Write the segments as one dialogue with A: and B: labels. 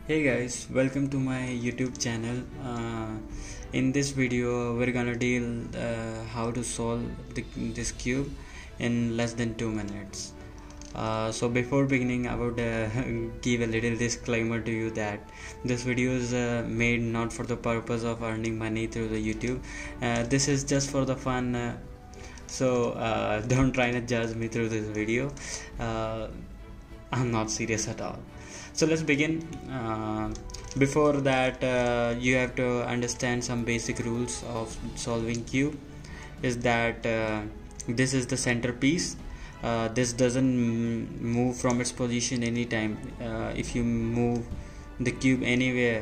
A: Hey guys, welcome to my YouTube channel. In this video, we're gonna deal how to solve this cube in less than 2 minutes. So before beginning, I would give a little disclaimer to you that this video is made not for the purpose of earning money through the YouTube. This is just for the fun. So don't try to judge me through this video. I'm not serious at all. So let's begin. Before that, you have to understand some basic rules of solving cube. Is that this is the centerpiece. This doesn't move from its position anytime. If you move the cube anywhere,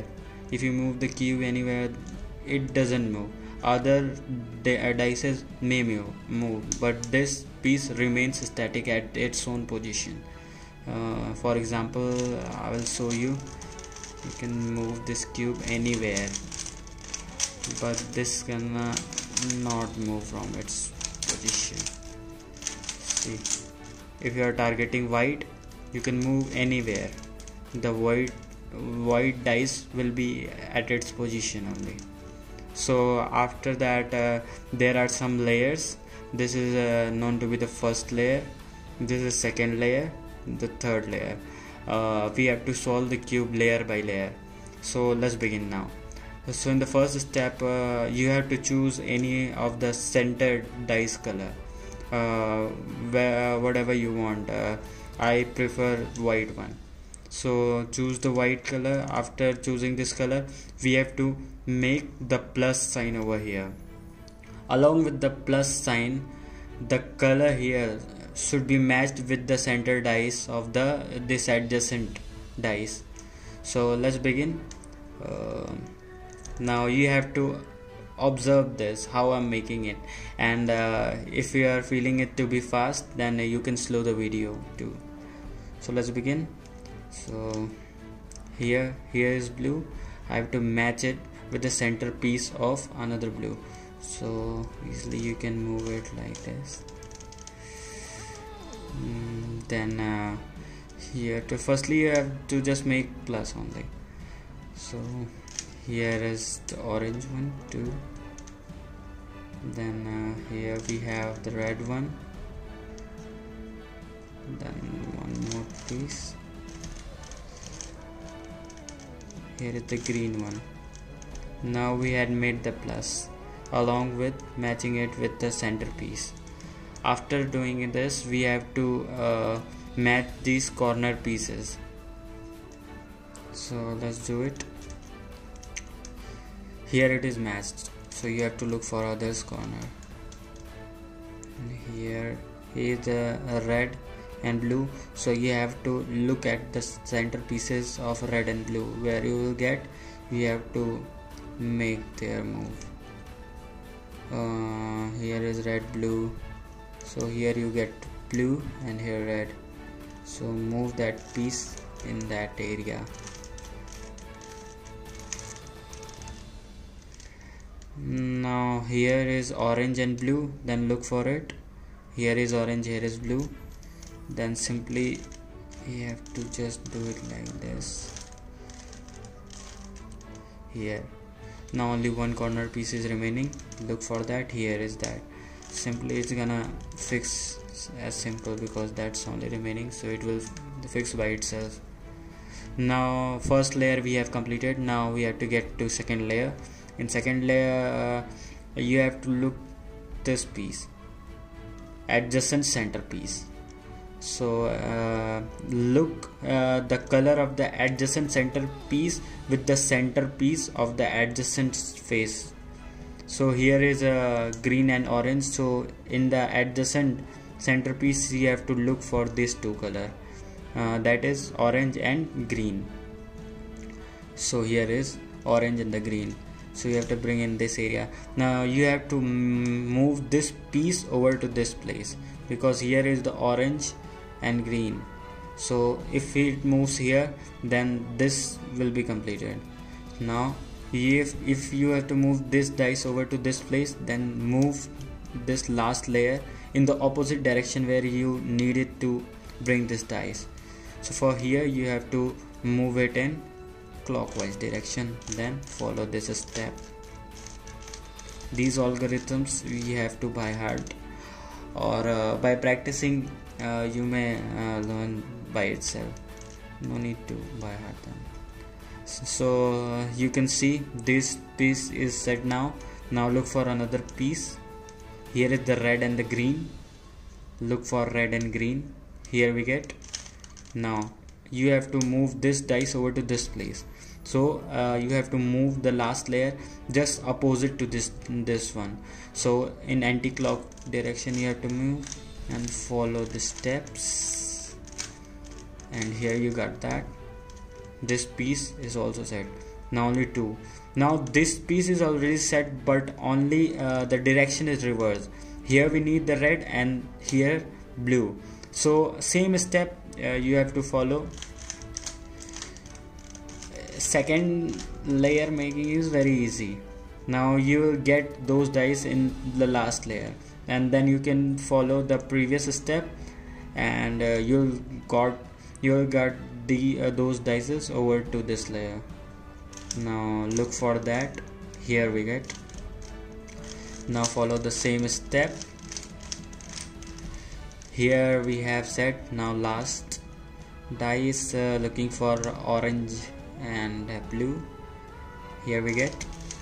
A: it doesn't move. Other dices may move, but this piece remains static at its own position. For example, I will show you. You can move this cube anywhere, but this gonna not move from its position. See, if you are targeting white, you can move anywhere. The white dice will be at its position only. So after that, there are some layers. This is known to be the first layer. This is second layer, the third layer. We have to solve the cube layer by layer. So let's begin now. So in the first step, you have to choose any of the centered dice color, whatever you want. I prefer white one, so choose the white color. After choosing this color, we have to make the plus sign over here. Along with the plus sign, the color here should be matched with the center dice of this adjacent dice. So let's begin. Now you have to observe this, how I'm making it, and if you are feeling it to be fast, then you can slow the video too. So let's begin. So here is blue. I have to match it with the center piece of another blue. So easily you can move it like this. Then here to firstly you have to just make plus only. So here is the orange one too. Then here we have the red one. Then one more piece. Here is the green one. Now we had made the plus along with matching it with the center piece. After doing this, we have to match these corner pieces. So let's do it. Here it is matched, so you have to look for others corner. And here is the red and blue, so you have to look at the center pieces of red and blue. Where you will get, you have to make their move. Here is red, blue. So here you get blue and here red. So move that piece in that area. Now here is orange and blue, then look for it. Here is orange, here is blue. Then simply you have to just do it like this. Here. Now only one corner piece is remaining. Look for that. Here is that. Simply it's gonna fix as simple because that's only remaining, so it will fix by itself. Now first layer we have completed. Now we have to get to second layer. In second layer you have to look this piece, adjacent center piece. So look the color of the adjacent center piece with the center piece of the adjacent face. So here is green and orange. So in the adjacent center piece you have to look for these two color, that is orange and green. So here is orange and the green. So you have to bring in this area. Now you have to move this piece over to this place because here is the orange and green. So if it moves here, then this will be completed. Now if you have to move this dice over to this place, then move this last layer in the opposite direction where you need it to bring this dice. So for here you have to move it in clockwise direction, then follow this step. These algorithms we have to by heart, or by practicing you may learn by itself. No need to by heart them. So you can see this piece is set now. Now look for another piece. Here is the red and the green. Look for red and green. Here we get. Now you have to move this dice over to this place. So you have to move the last layer just opposite to this one. So in anti-clock direction you have to move and follow the steps, and here you got that. This piece is also set. Now only two. Now this piece is already set, but only the direction is reversed. Here we need the red and here blue. So same step you have to follow. Second layer making is very easy. Now you will get those dice in the last layer, and then you can follow the previous step, and you'll got those dices over to this layer. Now look for that. Here we get. Now follow the same step. Here we have set. Now last dice, looking for orange and blue. Here we get.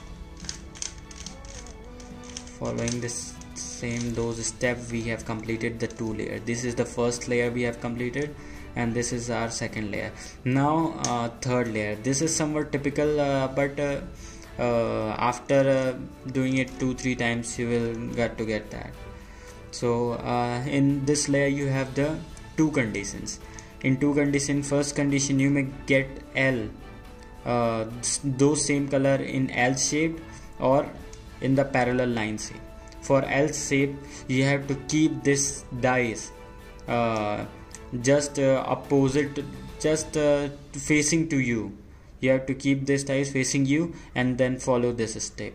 A: Following this same those steps, we have completed the two layers. This is the first layer we have completed, and this is our second layer. Now third layer. This is somewhat typical, but after doing it 2-3 times you will get that. So in this layer you have the two conditions. In two conditions, first condition you may get L, those same color in L shape or in the parallel line shape. For L shape you have to keep this dice just opposite, just facing to you. You have to keep this dice facing you and then follow this step.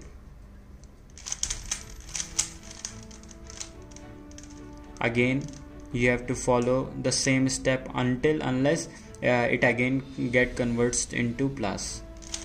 A: Again you have to follow the same step unless it again get converts into plus.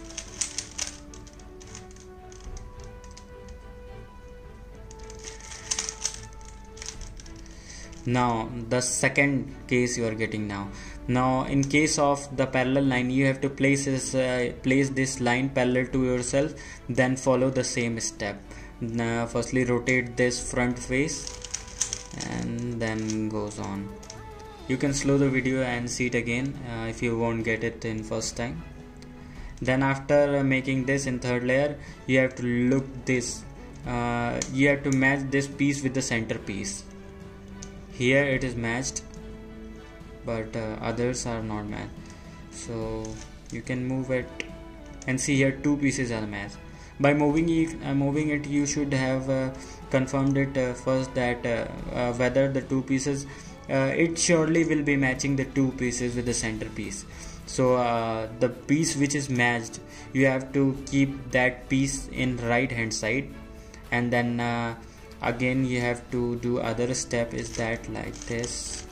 A: Now the second case you are getting now. Now in case of the parallel line, you have to place this line parallel to yourself, then follow the same step. Now firstly rotate this front face and then goes on. You can slow the video and see it again if you won't get it in first time. Then after making this in third layer, you have to look this, you have to match this piece with the center piece. Here it is matched, but others are not matched. So you can move it and see here two pieces are matched. By moving it, you should have confirmed it first that whether the two pieces, it surely will be matching the two pieces with the center piece. So the piece which is matched, you have to keep that piece in right hand side, and then again you have to do other step is that like this.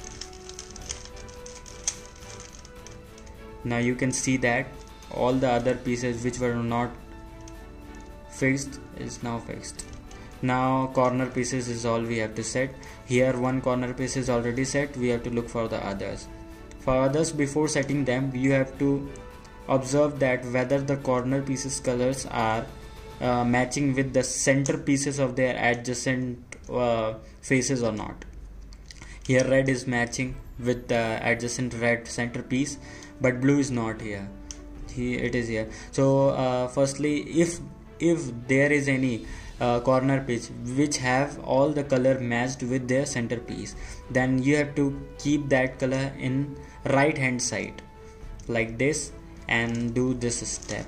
A: Now you can see that all the other pieces which were not fixed is now fixed. Now corner pieces is all we have to set. Here one corner piece is already set, we have to look for the others. For others, before setting them, you have to observe that whether the corner pieces colors are matching with the center pieces of their adjacent faces or not. Here red is matching with the adjacent red center piece, but blue is not here. It is here. So firstly, if there is any corner piece which have all the color matched with their center piece, then you have to keep that color in right hand side like this and do this step.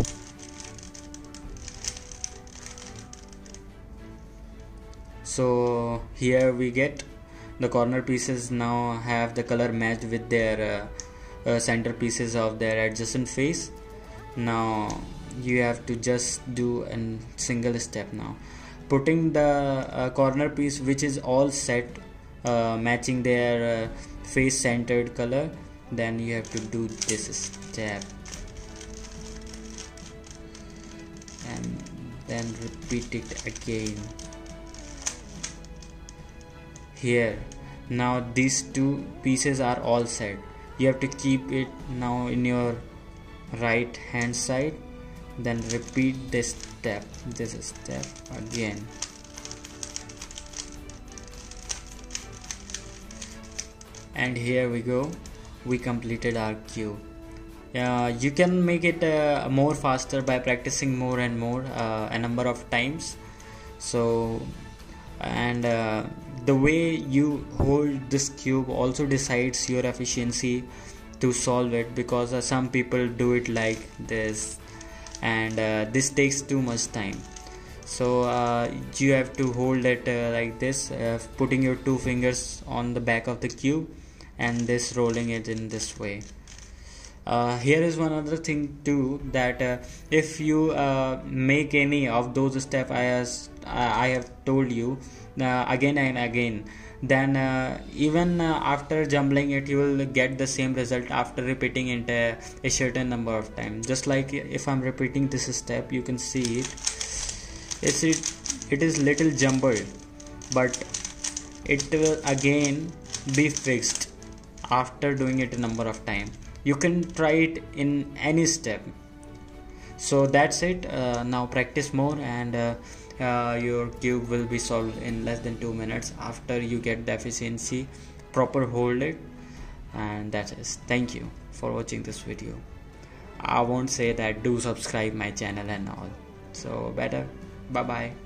A: So here we get the corner pieces now have the color matched with their center pieces of their adjacent face. Now you have to just do a single step. Now putting the corner piece which is all set matching their face centered color, then you have to do this step. and then repeat it again here. Now these two pieces are all set. You have to keep it now in your right hand side, then repeat this step again. And here we go, we completed our cube. You can make it more faster by practicing more and more a number of times. So and the way you hold this cube also decides your efficiency to solve it, because some people do it like this, and this takes too much time. So you have to hold it like this, putting your two fingers on the back of the cube and this rolling it in this way. Here is one other thing too, that if you make any of those steps I have told you again and again, then even after jumbling it, you will get the same result after repeating it a certain number of times. Just like if I'm repeating this step, you can see it is little jumbled, but it will again be fixed after doing it a number of times. You can try it in any step. So that's it. Now practice more, and your cube will be solved in less than 2 minutes after you get the efficiency, proper hold it, and that's it. Thank you for watching this video. I won't say that do subscribe my channel and all, so better bye bye.